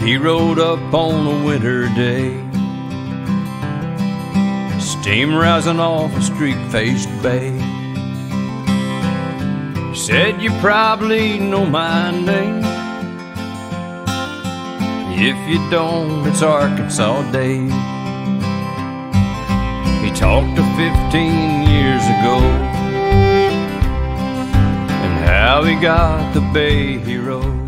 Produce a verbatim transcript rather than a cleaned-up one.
He rode up on a winter day, steam rising off a streak-faced bay. He said, "You probably know my name. If you don't, it's Arkansas Dave." He talked to fifteen years ago and how he got the bay he rode.